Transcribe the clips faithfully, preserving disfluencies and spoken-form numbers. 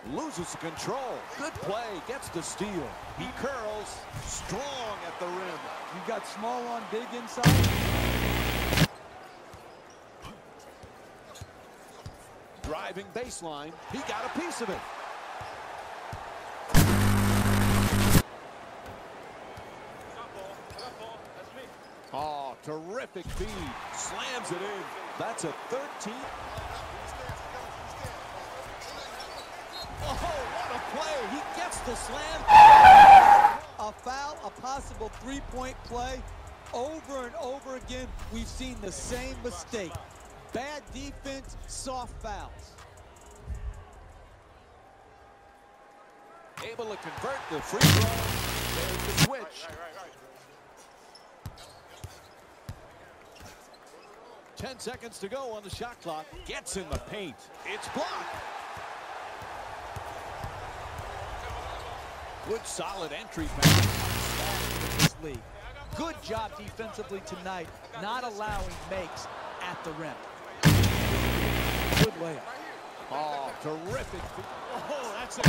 Loses control. Good play. Gets the steal. He curls. Strong at the rim. You got small on big inside. Driving baseline. He got a piece of it. Oh, terrific feed. Slams it in. That's a thirteen. Oh, what a play. He gets the slam. A foul, a possible three-point play. Over and over again, we've seen the same mistake. Bad defense, soft fouls. Able to convert the free throw. There's the switch. Ten seconds to go on the shot clock. Gets in the paint. It's blocked. Good solid entry pass. This league. Good job defensively tonight, not allowing makes at the rim. Good layup. Oh, terrific. Oh, that's a...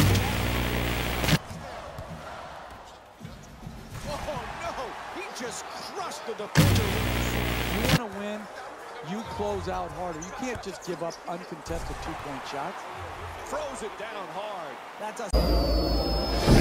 Oh, no. He just crushed the defender. You want to win, you close out harder. You can't just give up uncontested two-point shots. Throws it down hard. That's a...